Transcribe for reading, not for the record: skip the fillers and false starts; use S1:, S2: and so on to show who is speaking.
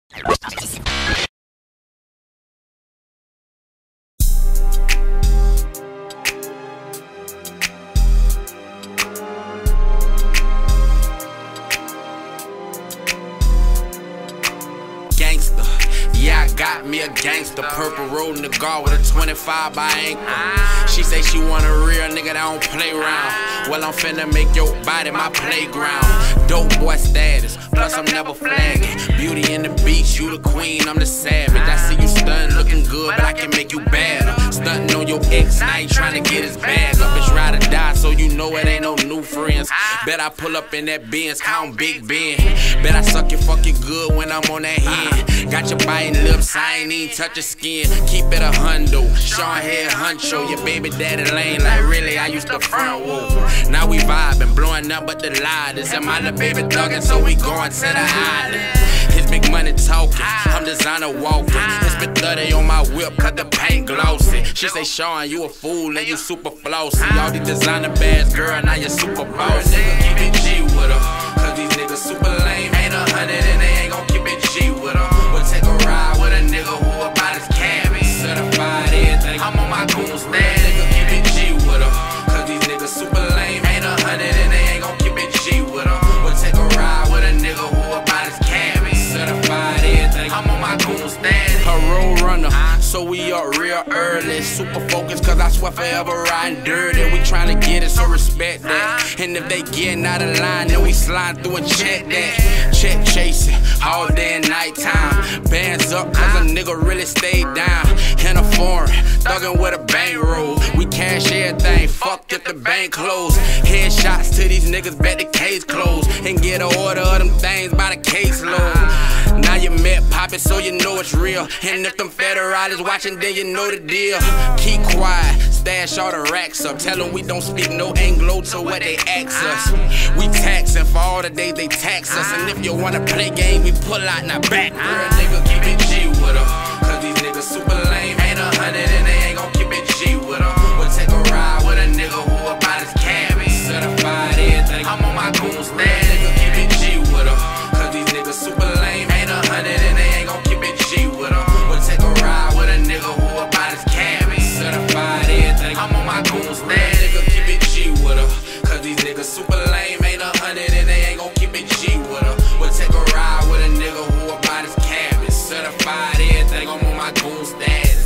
S1: Gangster, yeah, I got me a gangster. Purple rolling the guard with a 25 by ankle. She say she want a real nigga that don't play around. Well, I'm finna make your body my playground. Dope boy status, plus I'm never flagging. Beauty in the beach, you the queen, I'm the savage. I see you stunning, looking good, but I can make you better. Stunting on your ex, now you trying to get his bag up. It's ride or die, so you know it ain't no new friends. Bet I pull up in that Benz, count Big Ben. Bet I suck you, fuck you good when I'm on that hand. Got your biting lips, I ain't even touch your skin. Keep it a hundo, Sean head huncho. Your baby daddy lane, like really, I used to front whoa. Now we vibing, blowing up but the lighters. And my little baby thuggin', so we going to the island. His big money talking, I'm designer walking. It's been 30 on my whip, cut the paint glossy. She say, Sean, you a fool and you super flossy. All these designer bags, girl, now you super bossy. Nigga, keep it G with her, cause these niggas super lame. Ain't 100 and they ain't gon' keep it G with her. We'll take a ride with a nigga who about his cabin. Certified everything, I'm on my goon stand. Nigga, keep it G with her, cause these niggas super lame. Ain't 100 and they ain't gon' keep it G with her. We'll take a ride with a nigga who about his cabin. Certified everything, I'm on my goon stand. Her road runner, so we up real early. Super focused, cause I swear forever riding dirty. We tryna get it, so respect that. And if they getting out of line, then we slide through and check that. Check chasing, all day and night time. Bands up, cause a nigga really stayed down. In a foreign, thuggin' with a bankroll. We cash everything, fucked if the bank closed. Headshots to these niggas, bet the case closed. And get an order of them things by the caseload. Now you met Poppy, so you know it's real. And if them federales watching, then you know the deal. Keep quiet, stash all the racks up. Tell them we don't speak no Anglo to what they ask us. We taxin' for all the days they tax us. And if you wanna play game, we pull out in the back. Real nigga, keep it G with her, cause these niggas super lame. Ain't 100 and they ain't gon' keep it G with her. We'll take a ride with a nigga who about his cabin. Certified everything, I'm on my goon stand. Nigga, keep it G with her, cause these niggas super lame. Ain't 100 and they ain't gon' keep it G with her. We'll take a ride with a nigga who about his cabin. Certified everything, I'm on my goon stand. Nigga, keep it G with her, cause these niggas super lame. Ain't 100 and they ain't gon' keep it G with her. We'll take a ride with a nigga who about his cabin. Certified everything, I'm on my goon status.